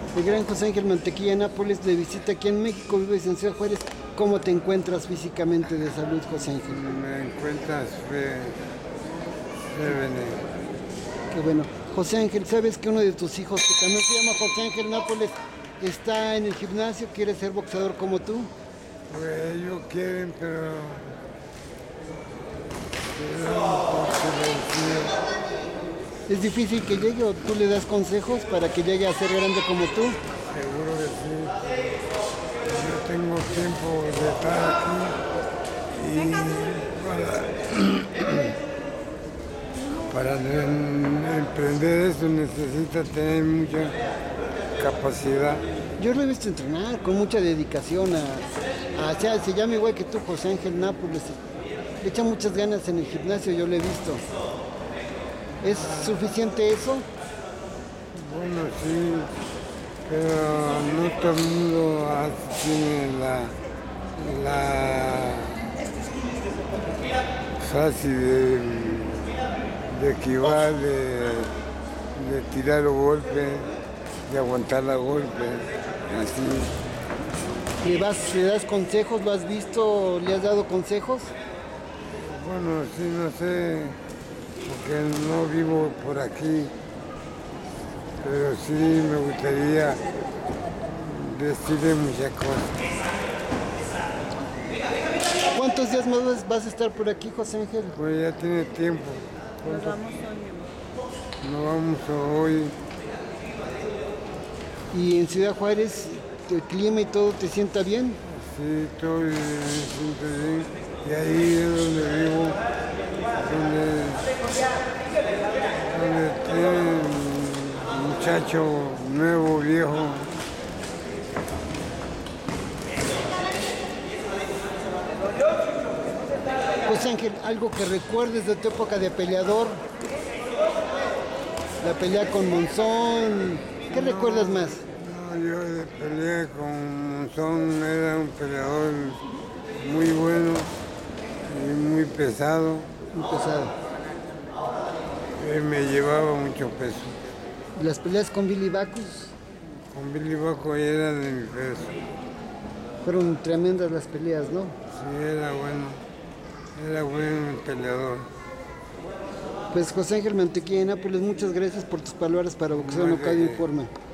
El gran José Ángel Mantequilla Nápoles de visita aquí en México, vives en Ciudad Juárez. ¿Cómo te encuentras físicamente de salud, José Ángel? Me encuentras Bene. Qué bueno. José Ángel, ¿sabes que uno de tus hijos, que también se llama José Ángel Nápoles, está en el gimnasio, quiere ser boxeador como tú? Pues ellos quieren, pero un poco vencido. ¿Es difícil que llegue o tú le das consejos para que llegue a ser grande como tú? Seguro que sí. Yo tengo tiempo de estar aquí y para emprender eso necesita tener mucha capacidad. Yo lo he visto entrenar con mucha dedicación o sea, se llama igual que tú, José Ángel Nápoles. Le echa muchas ganas en el gimnasio, yo lo he visto. ¿Es suficiente eso? Bueno, sí, pero no todo el mundo tiene la fácil de esquivar, de tirar los golpes, de aguantar los golpes, así. ¿Le das consejos? ¿Lo has visto? ¿Le has dado consejos? Bueno, sí, no sé, porque no vivo por aquí, pero sí me gustaría decirle muchas cosas. ¿Cuántos días más vas a estar por aquí, José Ángel? Pues ya tiene tiempo. Nos vamos hoy. Nos vamos hoy. ¿Y en Ciudad Juárez el clima y todo te sienta bien? Sí, estoy me siento bien. Y ahí es donde vivo, donde tienen muchacho nuevo, viejo. José Ángel, algo que recuerdes de tu época de peleador, la pelea con Monzón, ¿qué recuerdas más? No, yo peleé con Monzón, era un peleador muy bueno y muy pesado. Muy pesado. Él me llevaba mucho peso. Las peleas con Billy Backus Con Billy Baco era de mi peso. fueron tremendas las peleas, ¿no? Sí, era buen peleador. Pues José Ángel Mantequilla de Nápoles, muchas gracias por tus palabras para Boxeo No, Local Informa.